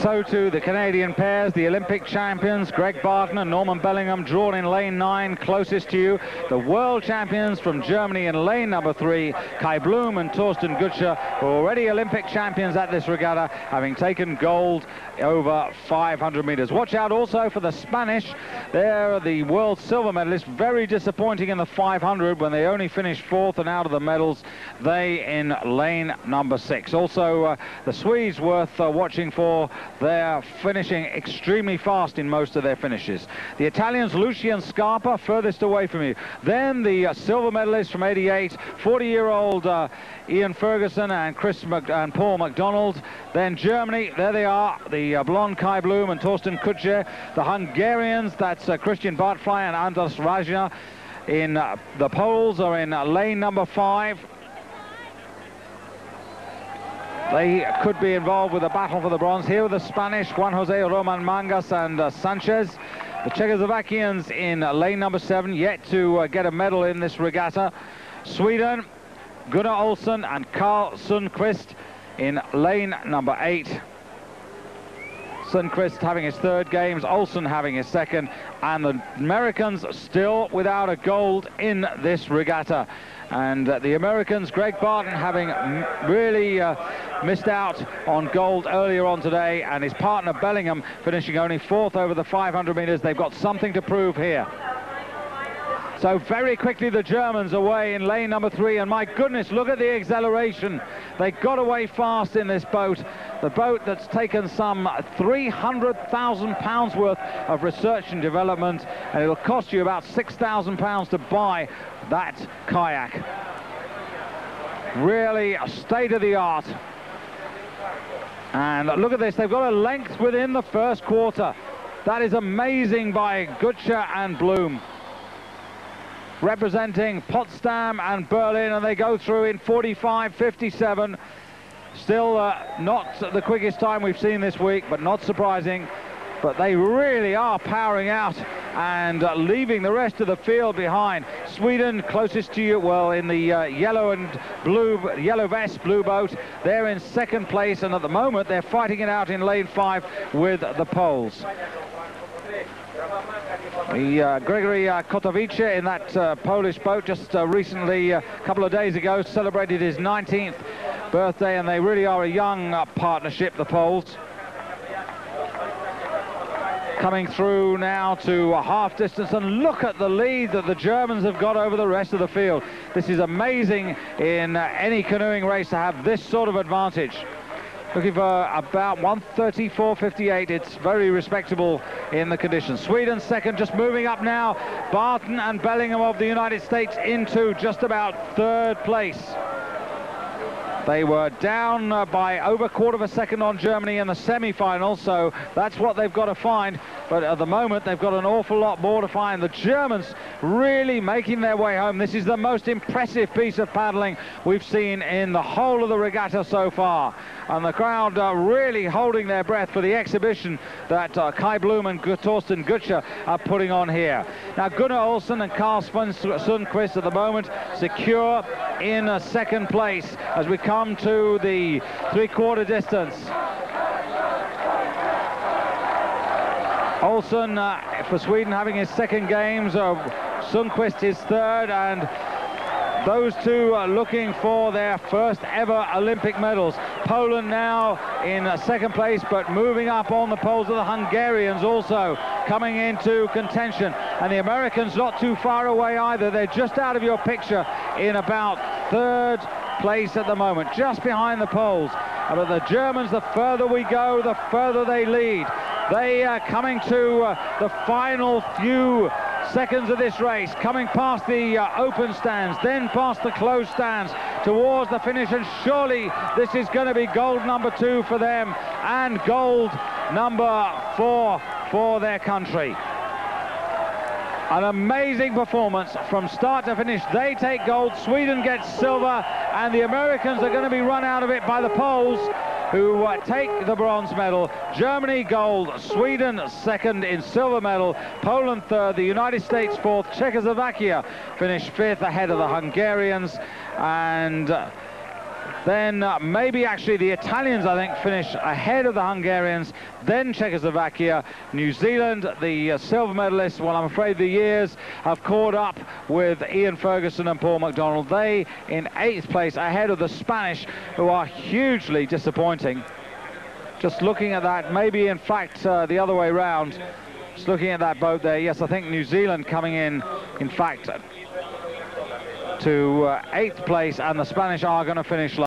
So too the Canadian pairs, the Olympic champions, Greg Barton and Norman Bellingham, drawn in lane 9, closest to you. The world champions from Germany in lane number 3, Kai Bloom and Thorsten Gutsche, who are already Olympic champions at this regatta, having taken gold over 500 meters. Watch out also for the Spanish. They're the world silver medalists, very disappointing in the 500 when they only finished 4th and out of the medals. They in lane number 6. Also the Swedes worth watching for. They're finishing extremely fast in most of their finishes. The Italians, Lucian Scarpa, furthest away from you. Then the silver medalist from '88, 40-year-old Ian Ferguson and Paul McDonald. Then Germany, there they are, the blonde Kai Bloom and Thorsten Gutsche. The Hungarians, that's Christian Bartfly and Anders Raja. In the Poles are in lane number 5. They could be involved with a battle for the bronze. Here are the Spanish, Juan Jose, Roman Mangas and Sanchez. The Czechoslovakians in lane number 7, yet to get a medal in this regatta. Sweden, Gunnar Olsen and Carl Sundqvist in lane number 8. Sundqvist having his 3rd games, Olsen having his 2nd, and the Americans still without a gold in this regatta. And the Americans, Greg Barton, having really missed out on gold earlier on today, and his partner Bellingham finishing only 4th over the 500 meters. They've got something to prove here. So very quickly the Germans away in lane number 3, and my goodness, look at the acceleration. They got away fast in this boat. The boat that's taken some 300,000 pounds worth of research and development, and it'll cost you about 6,000 pounds to buy that kayak. Really a state-of-the-art. And look at this, they've got a length within the first quarter. That is amazing by Gutsche and Bloom, representing Potsdam and Berlin, and they go through in 45.57. Still not the quickest time we've seen this week, but not surprising. But they really are powering out and leaving the rest of the field behind. Sweden closest to you, well, in the yellow and blue, yellow vest, blue boat. They're in 2nd place, and at the moment they're fighting it out in lane 5 with the Poles. Gregory Kotovice in that Polish boat just recently, a couple of days ago, celebrated his 19th birthday, and they really are a young partnership, the Poles. Coming through now to a half distance, and look at the lead that the Germans have got over the rest of the field. This is amazing in any canoeing race to have this sort of advantage. Looking for about 1:34.58. It's very respectable in the conditions. Sweden 2nd, just moving up now. Barton and Bellingham of the United States into just about 3rd place. They were down by over 1/4 of a second on Germany in the semi-final, so that's what they've got to find. But at the moment, they've got an awful lot more to find. The Germans really making their way home. This is the most impressive piece of paddling we've seen in the whole of the regatta so far. And the crowd really holding their breath for the exhibition that Kai Bloom and Thorsten Gutsche are putting on here. Now, Gunnar Olsen and Carl Sundqvist at the moment secure in 2nd place as we come to the 3/4 distance. Olsen for Sweden having his 2nd games, Sundqvist his 3rd, and those two are looking for their 1st ever Olympic medals. Poland now in 2nd place, but moving up on the poles of the Hungarians also coming into contention. And the Americans not too far away either. They're just out of your picture in about 3rd place at the moment, just behind the Poles. But the Germans, the further we go, the further they lead. They are coming to the final few seconds of this race, coming past the open stands, then past the closed stands towards the finish, and surely this is going to be gold number 2 for them and gold number 4 for their country. An amazing performance from start to finish. They take gold, Sweden gets silver, and the Americans are going to be run out of it by the Poles, who take the bronze medal. Germany gold, Sweden 2nd in silver medal, Poland 3rd, the United States 4th, Czechoslovakia finished 5th ahead of the Hungarians, and then maybe actually the Italians, I think, finish ahead of the Hungarians, then Czechoslovakia, New Zealand, the silver medalists. Well, I'm afraid the years have caught up with Ian Ferguson and Paul McDonald. They in 8th place, ahead of the Spanish, who are hugely disappointing. Just looking at that, maybe in fact the other way round. Just looking at that boat there, yes, I think New Zealand coming in fact, to 8th place, and the Spanish are going to finish